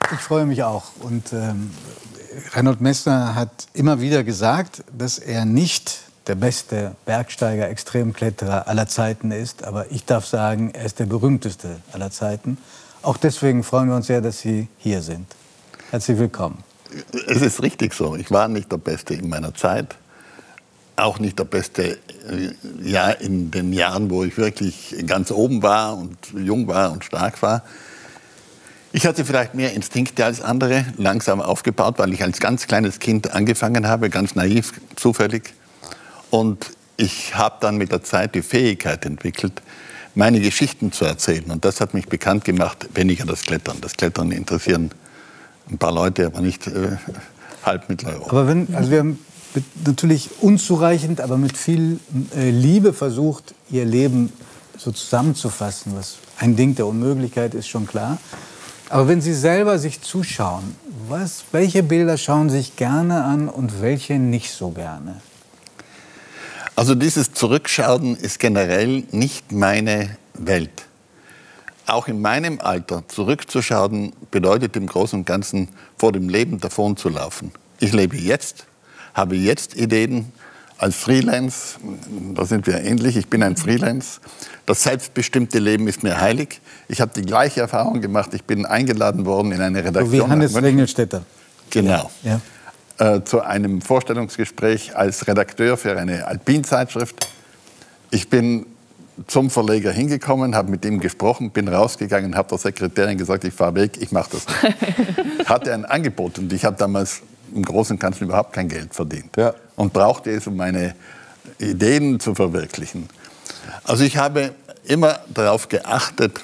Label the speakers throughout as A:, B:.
A: ich freue mich auch. Und Reinhold Messner hat immer wieder gesagt, dass er nicht der beste Bergsteiger, Extremkletterer aller Zeiten ist. Aber ich darf sagen, er ist der berühmteste aller Zeiten. Auch deswegen freuen wir uns sehr, dass Sie hier sind. Herzlich willkommen.
B: Es ist richtig so. Ich war nicht der Beste in meiner Zeit. Auch nicht der Beste in den Jahren, wo ich wirklich ganz oben war und jung war und stark war. Ich hatte vielleicht mehr Instinkte als andere, langsam aufgebaut, weil ich als ganz kleines Kind angefangen habe, ganz naiv, zufällig. Und ich habe dann mit der Zeit die Fähigkeit entwickelt, meine Geschichten zu erzählen. Und das hat mich bekannt gemacht, weniger das Klettern. Das Klettern interessieren ein paar Leute, aber nicht halb Mitteleuropa.
A: Aber wir haben natürlich unzureichend, aber mit viel Liebe versucht, Ihr Leben so zusammenzufassen. Was ein Ding der Unmöglichkeit ist, schon klar. Aber wenn Sie selber sich zuschauen, welche Bilder schauen Sie sich gerne an und welche nicht so gerne?
B: Also dieses Zurückschauen ist generell nicht meine Welt. Auch in meinem Alter zurückzuschauen bedeutet im Großen und Ganzen vor dem Leben davon zu laufen. Ich lebe jetzt, habe jetzt Ideen als Freelance, da sind wir ähnlich, ich bin ein Freelance. Das selbstbestimmte Leben ist mir heilig. Ich habe die gleiche Erfahrung gemacht, ich bin eingeladen worden in eine Redaktion.
A: So wie Hannes Wengelstädter.
B: Genau.
A: Ja.
B: Zu einem Vorstellungsgespräch als Redakteur für eine Alpinzeitschrift. Ich bin zum Verleger hingekommen, habe mit ihm gesprochen, bin rausgegangen, habe der Sekretärin gesagt, ich fahre weg, ich mache das nicht. Hatte ein Angebot und ich habe damals im Großen und Ganzen überhaupt kein Geld verdient. Ja. Und brauchte es, um meine Ideen zu verwirklichen. Also ich habe immer darauf geachtet,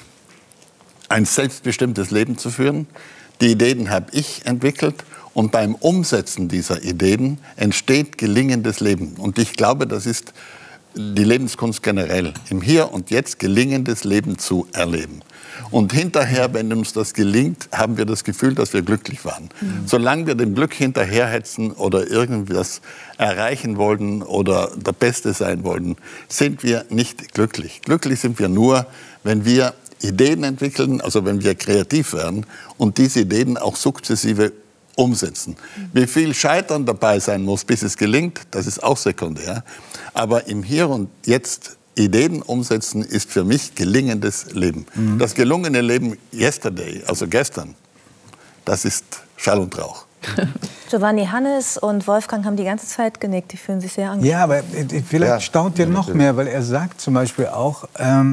B: ein selbstbestimmtes Leben zu führen. Die Ideen habe ich entwickelt. Und beim Umsetzen dieser Ideen entsteht gelingendes Leben. Und ich glaube, das ist die Lebenskunst generell, im Hier und Jetzt gelingendes Leben zu erleben. Und hinterher, wenn uns das gelingt, haben wir das Gefühl, dass wir glücklich waren. Solange wir dem Glück hinterherhetzen oder irgendwas erreichen wollen oder der Beste sein wollen, sind wir nicht glücklich. Glücklich sind wir nur, wenn wir Ideen entwickeln, also wenn wir kreativ werden und diese Ideen auch sukzessive umsetzen. Wie viel Scheitern dabei sein muss, bis es gelingt, das ist auch sekundär. Aber im Hier und Jetzt Ideen umsetzen, ist für mich gelingendes Leben. Das gelungene Leben yesterday, also gestern, das ist Schall und Rauch.
C: Giovanni, Hannes und Wolfgang haben die ganze Zeit genickt. Die fühlen sich sehr angenehm.
A: Ja, aber vielleicht staunt ihr noch mehr, weil er sagt zum Beispiel auch,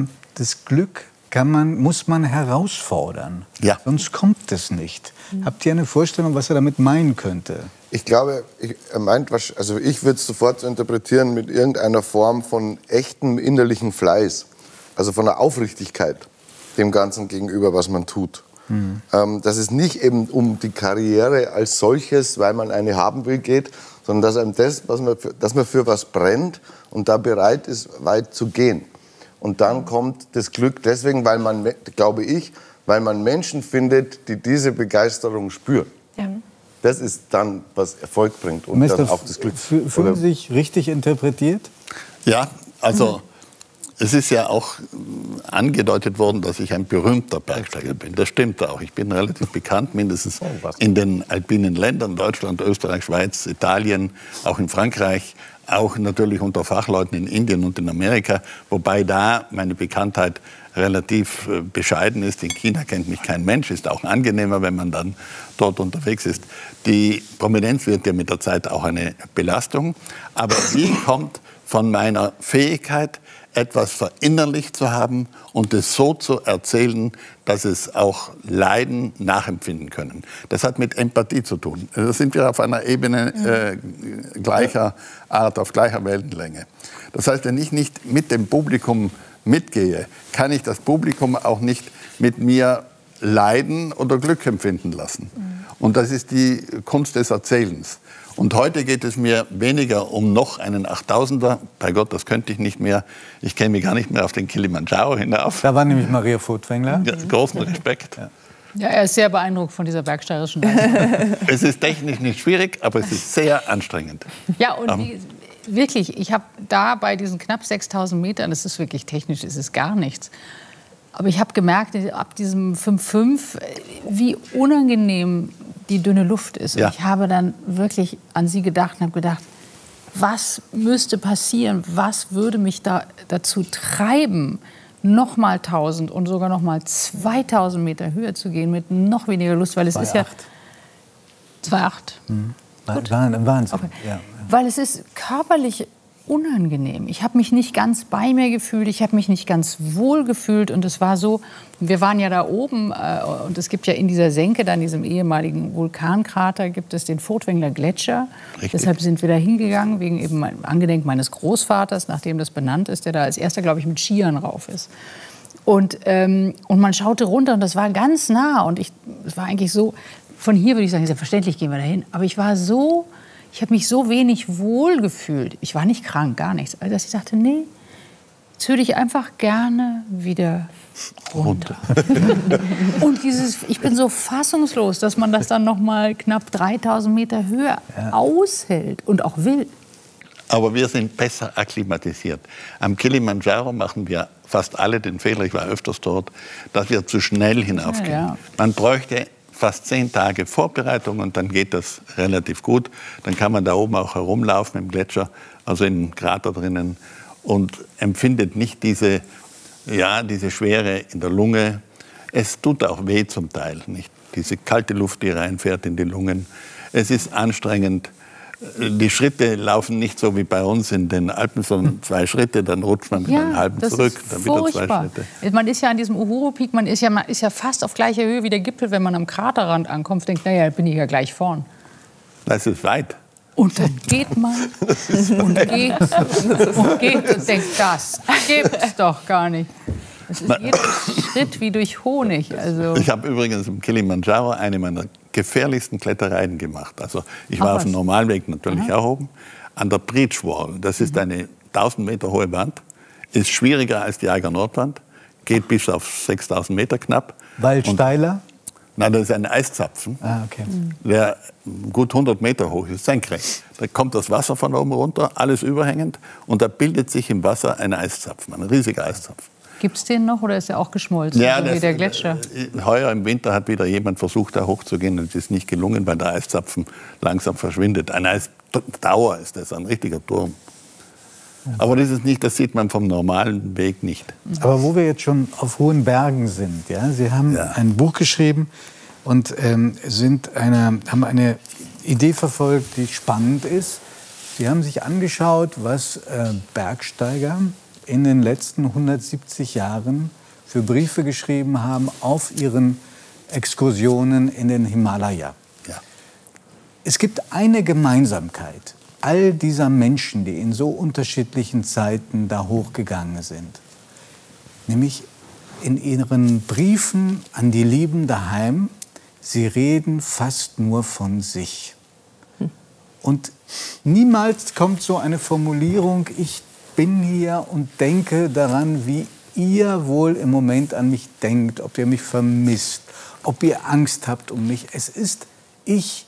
A: das Glück muss man herausfordern. Ja. Sonst kommt es nicht. Habt ihr eine Vorstellung, was er damit meinen könnte?
D: Ich glaube, er meint, also ich würde es sofort so interpretieren mit irgendeiner Form von echtem innerlichen Fleiß. Also von einer Aufrichtigkeit dem Ganzen gegenüber, was man tut. Dass es nicht eben um die Karriere als solches, weil man eine haben will, geht, sondern dass einem dass man für was brennt und da bereit ist, weit zu gehen. Und dann kommt das Glück deswegen, weil man, glaube ich, weil man Menschen findet, die diese Begeisterung spüren. Ja. Das ist dann, was Erfolg bringt und dann auch das Glück.
A: Fühlen Sie sich richtig interpretiert?
B: Ja, also es ist ja auch angedeutet worden, dass ich ein berühmter Bergsteiger bin. Das stimmt auch. Ich bin relativ bekannt, mindestens in den alpinen Ländern, Deutschland, Österreich, Schweiz, Italien, auch in Frankreich. Auch natürlich unter Fachleuten in Indien und in Amerika, wobei da meine Bekanntheit relativ bescheiden ist. In China kennt mich kein Mensch, ist auch angenehmer, wenn man dann dort unterwegs ist. Die Prominenz wird ja mit der Zeit auch eine Belastung, aber die kommt von meiner Fähigkeit, etwas verinnerlicht zu haben und es so zu erzählen, dass es auch Leiden nachempfinden können. Das hat mit Empathie zu tun. Da sind wir auf einer Ebene gleicher Art, auf gleicher Wellenlänge. Das heißt, wenn ich nicht mit dem Publikum mitgehe, kann ich das Publikum auch nicht mit mir leiden oder Glück empfinden lassen. Und das ist die Kunst des Erzählens. Und heute geht es mir weniger um noch einen 8000er. Bei Gott, das könnte ich nicht mehr. Ich käme gar nicht mehr auf den Kilimanjaro hinauf.
A: Da war nämlich Maria Furtwängler.
B: Ja, großen Respekt.
E: Ja, er ist sehr beeindruckt von dieser bergsteigerischen Leistung.
B: Es ist technisch nicht schwierig, aber es ist sehr anstrengend.
E: Ja, und wirklich, ich habe da bei diesen knapp 6000 Metern, das ist wirklich technisch, es ist gar nichts. Aber ich habe gemerkt, ab diesem 5,5 wie unangenehm die dünne Luft ist.
B: Ja.
E: Und ich habe dann wirklich an Sie gedacht und habe gedacht, was müsste passieren? Was würde mich dazu treiben, noch mal 1000 und sogar noch mal 2000 Meter höher zu gehen mit noch weniger Lust? Weil es ist ja 2,8.
A: Wahnsinn.
E: Okay.
A: Ja.
E: Weil es ist körperlich unangenehm. Ich habe mich nicht ganz bei mir gefühlt, ich habe mich nicht ganz wohl gefühlt und es war so, wir waren ja da oben und es gibt ja in dieser Senke, da in diesem ehemaligen Vulkankrater, gibt es den Furtwängler Gletscher.
B: Richtig.
E: Deshalb sind wir da hingegangen, wegen eben angedenk meines Großvaters, nachdem das benannt ist, der da als erster, glaube ich, mit Skiern rauf ist. Und man schaute runter und das war ganz nah und es war eigentlich so, von hier würde ich sagen, selbstverständlich gehen wir dahin, aber ich habe mich so wenig wohl gefühlt. Ich war nicht krank, gar nichts. Also dass ich sagte, nee, jetzt würde ich einfach gerne wieder runter. Und ich bin so fassungslos, dass man das dann noch mal knapp 3000 Meter Höhe aushält und auch will.
B: Aber wir sind besser akklimatisiert. Am Kilimanjaro machen wir fast alle den Fehler, ich war öfters dort, dass wir zu schnell hinaufgehen.
E: Ja.
B: Man bräuchte fast 10 Tage Vorbereitung und dann geht das relativ gut. Dann kann man da oben auch herumlaufen im Gletscher, also im Krater drinnen und empfindet nicht diese Schwere in der Lunge. Es tut auch weh zum Teil, nicht? Diese kalte Luft, die reinfährt in die Lungen. Es ist anstrengend. Die Schritte laufen nicht so wie bei uns in den Alpen, sondern 2 Schritte, dann rutscht man mit einem halben zurück, dann wieder 2 Schritte.
E: Man ist ja an diesem Uhuru-Peak, man ist ja fast auf gleicher Höhe wie der Gipfel, wenn man am Kraterrand ankommt, denkt, naja, bin ich ja gleich vorn.
B: Das ist weit.
E: Und dann geht man und geht und denkt, das gibt's doch gar nicht. Es ist jeder Schritt wie durch Honig. Also
B: Ich habe übrigens im Kilimanjaro eine meiner gefährlichsten Klettereien gemacht. Also ich war auf dem Normalweg natürlich auch oben. An der Breach Wall, das ist eine 1000 Meter hohe Wand, ist schwieriger als die Eiger Nordwand, geht bis auf 6000 Meter knapp.
A: Weil steiler?
B: Nein, das ist ein Eiszapfen,
A: Okay.
B: der gut 100 Meter hoch ist, senkrecht. Da kommt das Wasser von oben runter, alles überhängend, und da bildet sich im Wasser ein Eiszapfen, ein riesiger Eiszapfen.
E: gibt es den noch oder ist er auch geschmolzen,
B: Ja,
E: so wie der Gletscher?
B: Heuer im Winter hat wieder jemand versucht, da hochzugehen, und es ist nicht gelungen, weil der Eiszapfen langsam verschwindet. Ein Eisdauer ist das, ein richtiger Turm. Aber das ist nicht, das sieht man vom normalen Weg nicht.
A: Aber wo wir jetzt schon auf hohen Bergen sind, ja, Sie haben ein Buch geschrieben und haben eine Idee verfolgt, die spannend ist. Sie haben sich angeschaut, was Bergsteiger in den letzten 170 Jahren für Briefe geschrieben haben auf ihren Exkursionen in den Himalaya.
B: Ja.
A: Es gibt eine Gemeinsamkeit all dieser Menschen, die in so unterschiedlichen Zeiten da hochgegangen sind. Nämlich in ihren Briefen an die Lieben daheim, sie reden fast nur von sich. Und niemals kommt so eine Formulierung, ich bin hier und denke daran, wie ihr wohl im Moment an mich denkt, ob ihr mich vermisst, ob ihr Angst habt um mich. Es ist ich.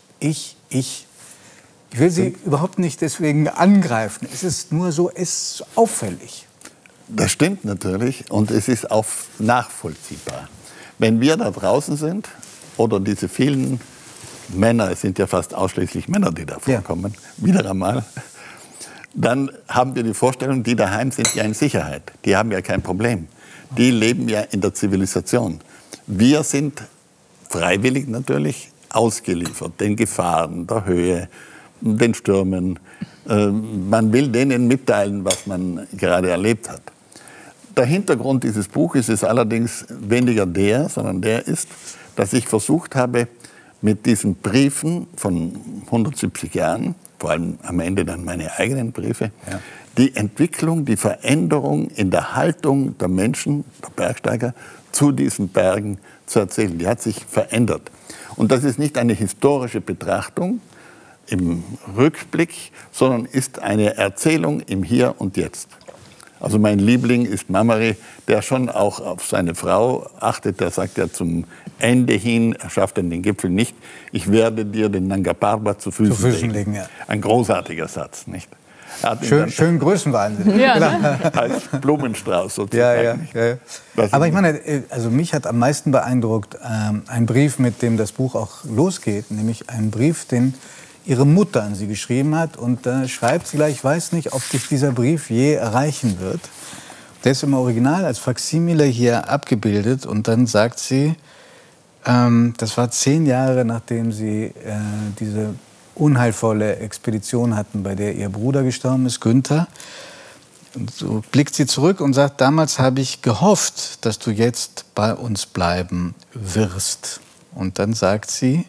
A: Ich will Sie überhaupt nicht deswegen angreifen. Es ist nur so, es ist auffällig.
B: Das stimmt natürlich, und es ist auch nachvollziehbar. Wenn wir da draußen sind, oder diese vielen Männer, es sind ja fast ausschließlich Männer, die da vorkommen, wieder einmal, dann haben wir die Vorstellung, die daheim sind ja in Sicherheit. Die haben ja kein Problem. Die leben ja in der Zivilisation. Wir sind freiwillig natürlich ausgeliefert den Gefahren, der Höhe, den Stürmen. Man will denen mitteilen, was man gerade erlebt hat. Der Hintergrund dieses Buches ist allerdings weniger sondern der ist, dass ich versucht habe, mit diesen Briefen von 170 Jahren, vor allem am Ende dann meine eigenen Briefe, die Entwicklung, die Veränderung in der Haltung der Menschen, der Bergsteiger, zu diesen Bergen zu erzählen. Die hat sich verändert. Und das ist nicht eine historische Betrachtung im Rückblick, sondern ist eine Erzählung im Hier und Jetzt. Also mein Liebling ist Mameri, der schon auch auf seine Frau achtet. Der sagt ja zum Ende hin, er schafft dann den Gipfel nicht, ich werde dir den Nanga Parbat zu Füßen legen.
A: Ja.
B: Ein großartiger Satz, nicht?
A: Schön Größenwahnsinn.
E: Ja,
B: als Blumenstrauß sozusagen.
A: Ja. Aber ich meine, also mich hat am meisten beeindruckt ein Brief, mit dem das Buch auch losgeht, nämlich ein Brief, den Ihre Mutter an Sie geschrieben hat. Und da schreibt sie gleich, ich weiß nicht, ob dich dieser Brief je erreichen wird. Der ist im Original als Faksimile hier abgebildet. Und dann sagt sie, das war 10 Jahre, nachdem Sie diese unheilvolle Expedition hatten, bei der Ihr Bruder gestorben ist, Günther. Und so blickt sie zurück und sagt, damals habe ich gehofft, dass du jetzt bei uns bleiben wirst. Und dann sagt sie,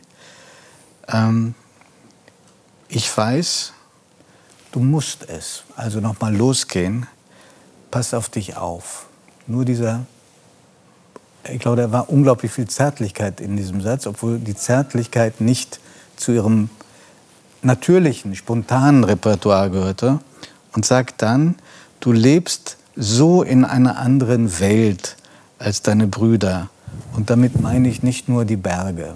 A: ich weiß, du musst es. Also noch mal losgehen. Pass auf dich auf. Nur dieser, ich glaube, da war unglaublich viel Zärtlichkeit in diesem Satz, obwohl die Zärtlichkeit nicht zu ihrem natürlichen, spontanen Repertoire gehörte. Und sagt dann, du lebst so in einer anderen Welt als deine Brüder. Und damit meine ich nicht nur die Berge.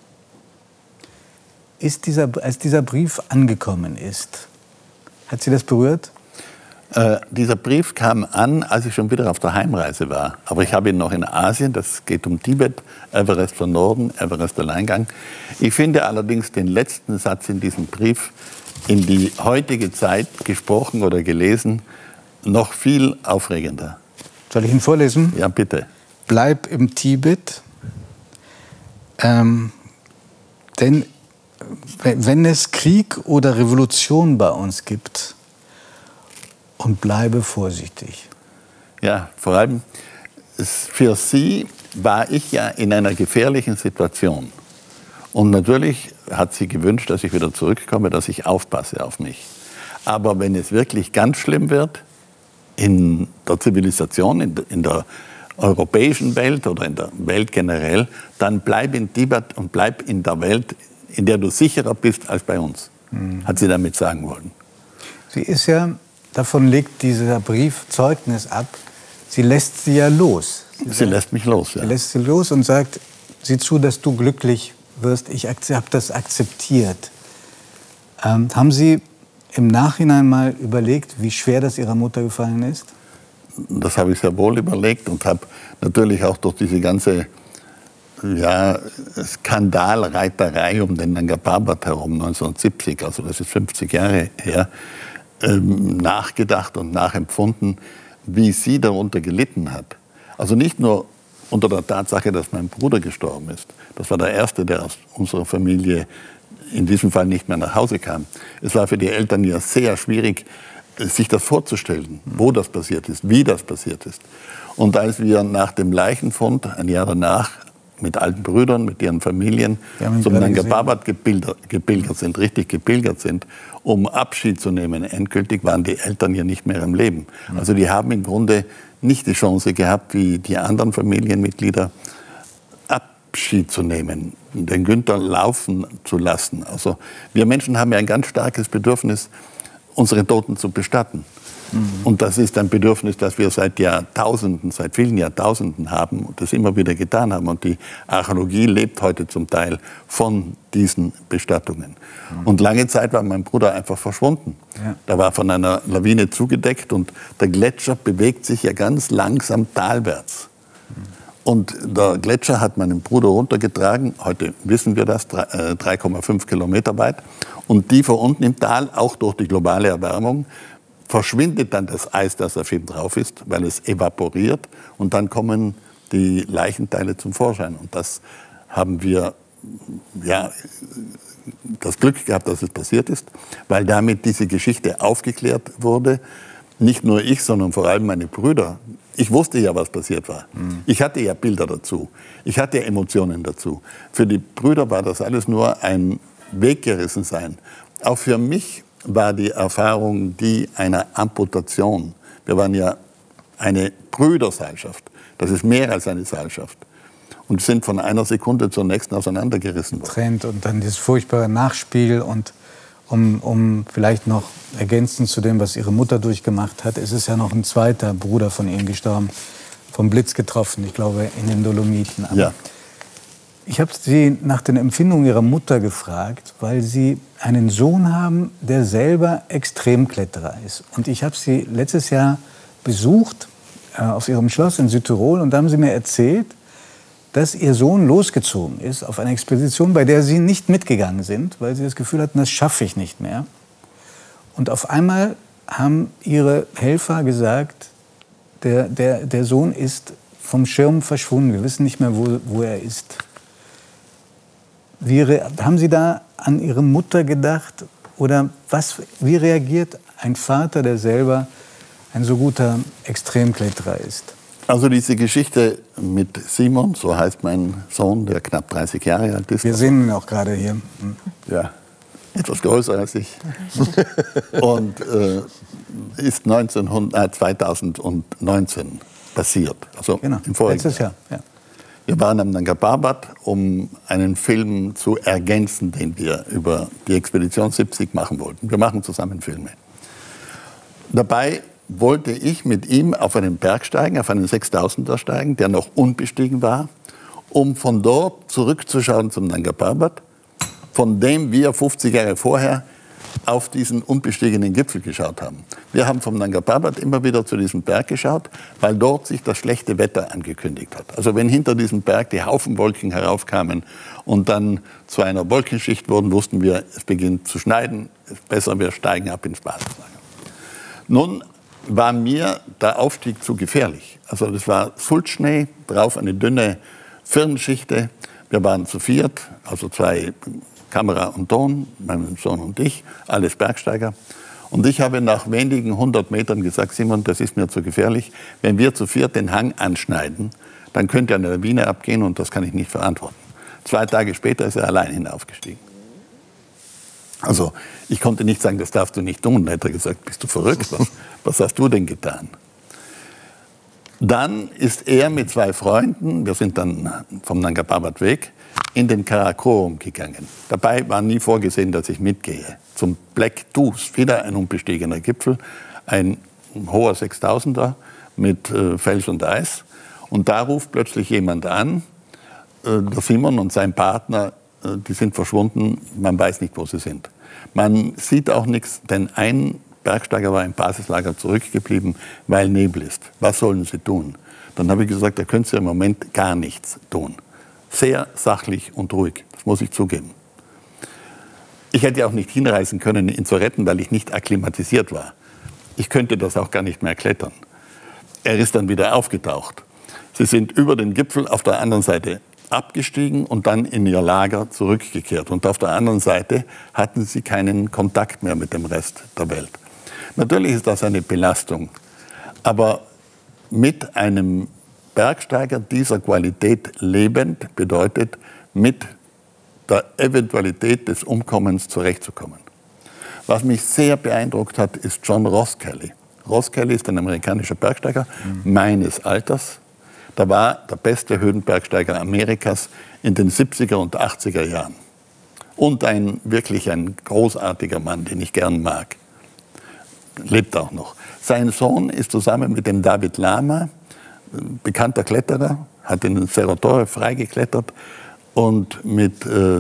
A: Als dieser Brief angekommen ist, hat Sie das berührt?
B: Dieser Brief kam an, als ich schon wieder auf der Heimreise war. Aber ich habe ihn noch in Asien, das geht um Tibet, Everest von Norden, Everest Alleingang. Ich finde allerdings den letzten Satz in diesem Brief in die heutige Zeit gesprochen oder gelesen noch viel aufregender.
A: Soll ich ihn vorlesen?
B: Ja, bitte.
A: Bleib im Tibet, denn wenn es Krieg oder Revolution bei uns gibt, und bleibe vorsichtig.
B: Ja, vor allem für sie war ich ja in einer gefährlichen Situation. Und natürlich hat sie gewünscht, dass ich wieder zurückkomme, dass ich aufpasse auf mich. Aber wenn es wirklich ganz schlimm wird, in der Zivilisation, in der europäischen Welt oder in der Welt generell, dann bleib in Tibet und bleib in der Welt, in der du sicherer bist als bei uns, hat sie damit sagen wollen.
A: Sie ist ja, davon legt dieser Brief Zeugnis ab, sie lässt sie ja los.
B: Sie lässt mich los, ja.
A: Sie lässt sie los und sagt, sieh zu, dass du glücklich wirst. Ich habe das akzeptiert. Haben Sie im Nachhinein mal überlegt, wie schwer das Ihrer Mutter gefallen ist?
B: Das habe ich sehr wohl überlegt und habe natürlich auch durch diese ganze Skandalreiterei um den Nanga Parbat herum 1970, also das ist 50 Jahre her, nachgedacht und nachempfunden, wie sie darunter gelitten hat. Also nicht nur unter der Tatsache, dass mein Bruder gestorben ist. Das war der Erste, der aus unserer Familie in diesem Fall nicht mehr nach Hause kam. Es war für die Eltern ja sehr schwierig, sich das vorzustellen, wo das passiert ist, wie das passiert ist. Und als wir nach dem Leichenfund, ein Jahr danach, mit alten Brüdern, mit ihren Familien zum Nanga Parbat gepilgert sind, richtig gepilgert sind, um Abschied zu nehmen. Endgültig waren die Eltern ja nicht mehr am Leben. Also die haben im Grunde nicht die Chance gehabt, wie die anderen Familienmitglieder, Abschied zu nehmen, den Günther laufen zu lassen. Also wir Menschen haben ja ein ganz starkes Bedürfnis, unsere Toten zu bestatten. Und das ist ein Bedürfnis, das wir seit Jahrtausenden, seit vielen Jahrtausenden haben und das immer wieder getan haben. Und die Archäologie lebt heute zum Teil von diesen Bestattungen. Und lange Zeit war mein Bruder einfach verschwunden. Ja. Da war von einer Lawine zugedeckt und der Gletscher bewegt sich ja ganz langsam talwärts. Und der Gletscher hat meinen Bruder runtergetragen, heute wissen wir das, 3,5 Kilometer weit. Und tiefer unten im Tal, auch durch die globale Erwärmung, verschwindet dann das Eis, das auf ihm drauf ist, weil es evaporiert. Und dann kommen die Leichenteile zum Vorschein. Und das haben wir das Glück gehabt, dass es passiert ist, weil damit diese Geschichte aufgeklärt wurde. Nicht nur ich, sondern vor allem meine Brüder. Ich wusste ja, was passiert war. Ich hatte ja Bilder dazu. Ich hatte Emotionen dazu. Für die Brüder war das alles nur ein Weggerissensein. Auch für mich war die Erfahrung die einer Amputation. Wir waren ja eine Brüderseilschaft. Das ist mehr als eine Seilschaft. Und sind von einer Sekunde zur nächsten auseinandergerissen worden.
A: Trennt und dann dieses furchtbare Nachspiel. Und um vielleicht noch ergänzend zu dem, was Ihre Mutter durchgemacht hat, ist es ja noch ein zweiter Bruder von Ihnen gestorben, vom Blitz getroffen, ich glaube in den Dolomiten.
B: Ja.
A: Ich habe Sie nach den Empfindungen Ihrer Mutter gefragt, weil Sie einen Sohn haben, der selber Extremkletterer ist. Und ich habe Sie letztes Jahr besucht auf Ihrem Schloss in Südtirol und da haben Sie mir erzählt, dass Ihr Sohn losgezogen ist auf eine Expedition, bei der Sie nicht mitgegangen sind, weil Sie das Gefühl hatten, das schaffe ich nicht mehr. Und auf einmal haben Ihre Helfer gesagt, der Sohn ist vom Schirm verschwunden, wir wissen nicht mehr, wo er ist. Haben Sie da an Ihre Mutter gedacht? Oder wie reagiert ein Vater, der selber ein so guter Extremkletterer ist?
B: Also diese Geschichte mit Simon, so heißt mein Sohn, der knapp 30 Jahre alt ist.
A: Wir sehen ihn auch gerade hier.
B: Ja, etwas größer als ich. Und ist 2019 passiert. Also
A: genau,
B: im vorigen
A: letztes Jahr. Ja.
B: Wir waren am Nanga Parbat, um einen Film zu ergänzen, den wir über die Expedition 70 machen wollten. Wir machen zusammen Filme. Dabei wollte ich mit ihm auf einen Berg steigen, auf einen 6000er steigen, der noch unbestiegen war, um von dort zurückzuschauen zum Nanga Parbat, von dem wir 50 Jahre vorher auf diesen unbestiegenen Gipfel geschaut haben. Wir haben vom Nanga Parbat immer wieder zu diesem Berg geschaut, weil dort sich das schlechte Wetter angekündigt hat. Also wenn hinter diesem Berg die Haufen Wolken heraufkamen und dann zu einer Wolkenschicht wurden, wussten wir, es beginnt zu schneiden, es ist besser, wir steigen ab ins Basislager. Nun war mir der Aufstieg zu gefährlich. Also das war Sulzschnee, drauf eine dünne Firnschichte. Wir waren zu viert, also 2 Kamera und Ton, mein Sohn und ich, alles Bergsteiger. Und ich habe nach wenigen 100 Metern gesagt, Simon, das ist mir zu gefährlich. Wenn wir zu viert den Hang anschneiden, dann könnte eine Lawine abgehen und das kann ich nicht verantworten. 2 Tage später ist er allein hinaufgestiegen. Also ich konnte nicht sagen, das darfst du nicht tun. Dann hätte er gesagt, bist du verrückt? Was hast du denn getan? Dann ist er mit 2 Freunden, wir sind dann vom Nanga Parbat weg, in den Karakorum gegangen. Dabei war nie vorgesehen, dass ich mitgehe. Zum Black Deuce, wieder ein unbestiegener Gipfel, ein hoher 6000er mit Fels und Eis. Und da ruft plötzlich jemand an, der Simon und sein Partner, die sind verschwunden, man weiß nicht, wo sie sind. Man sieht auch nichts, denn ein Bergsteiger war im Basislager zurückgeblieben, weil Nebel ist. Was sollen sie tun? Dann habe ich gesagt, da können sie im Moment gar nichts tun. Sehr sachlich und ruhig, das muss ich zugeben. Ich hätte auch nicht hinreisen können, ihn zu retten, weil ich nicht akklimatisiert war. Ich könnte das auch gar nicht mehr klettern. Er ist dann wieder aufgetaucht. Sie sind über den Gipfel auf der anderen Seite abgestiegen und dann in ihr Lager zurückgekehrt. Und auf der anderen Seite hatten sie keinen Kontakt mehr mit dem Rest der Welt. Natürlich ist das eine Belastung, aber mit einem Bergsteiger dieser Qualität lebend bedeutet, mit der Eventualität des Umkommens zurechtzukommen. Was mich sehr beeindruckt hat, ist John Ross Kelly. Ross Kelly ist ein amerikanischer Bergsteiger meines Alters. Da war der beste Höhenbergsteiger Amerikas in den 70er und 80er Jahren. Und wirklich ein großartiger Mann, den ich gern mag. Lebt auch noch. Sein Sohn ist zusammen mit dem David Lama, bekannter Kletterer, hat den Cerro Torre freigeklettert und mit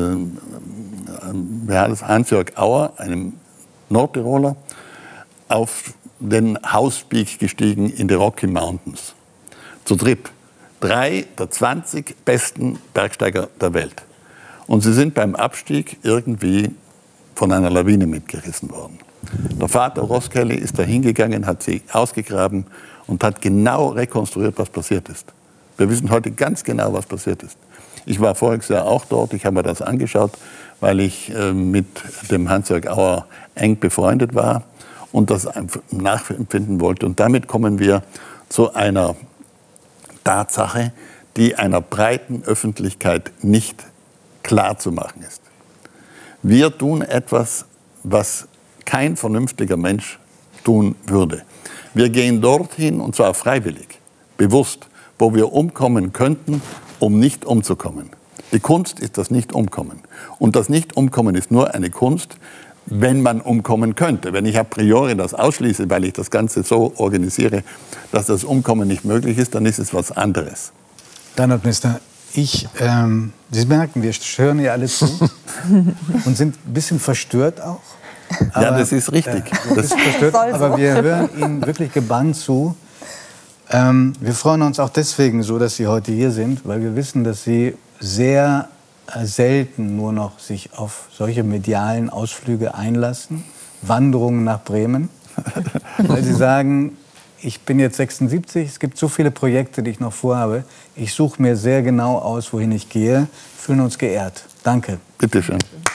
B: Hans-Jörg Auer, einem Nordtiroler, auf den Hauspeak gestiegen in die Rocky Mountains. Zu dritt. 3 der 20 besten Bergsteiger der Welt. Und sie sind beim Abstieg irgendwie von einer Lawine mitgerissen worden. Der Vater Ross Kelly ist da hingegangen, hat sie ausgegraben und hat genau rekonstruiert, was passiert ist. Wir wissen heute ganz genau, was passiert ist. Ich war voriges Jahr auch dort, ich habe mir das angeschaut, weil ich mit dem Hans-Jörg Auer eng befreundet war und das nachempfinden wollte. Und damit kommen wir zu einer Tatsache, die einer breiten Öffentlichkeit nicht klar zu machen ist. Wir tun etwas, was kein vernünftiger Mensch tun würde. Wir gehen dorthin, und zwar freiwillig, bewusst, wo wir umkommen könnten, um nicht umzukommen. Die Kunst ist das Nicht-Umkommen. Und das Nicht-Umkommen ist nur eine Kunst, wenn man umkommen könnte. Wenn ich a priori das ausschließe, weil ich das Ganze so organisiere, dass das Umkommen nicht möglich ist, dann ist es was anderes.
A: Reinhard Messner, Sie merken, wir hören ja alle zu und sind ein bisschen verstört auch.
B: Ja, das ist richtig.
A: Das ist verstört, aber wir hören Ihnen wirklich gebannt zu. Wir freuen uns auch deswegen so, dass Sie heute hier sind, weil wir wissen, dass Sie sehr selten nur noch sich auf solche medialen Ausflüge einlassen, Wanderungen nach Bremen, weil Sie sagen, ich bin jetzt 76, es gibt so viele Projekte, die ich noch vorhabe. Ich suche mir sehr genau aus, wohin ich gehe. Fühlen uns geehrt. Danke.
B: Bitte schön.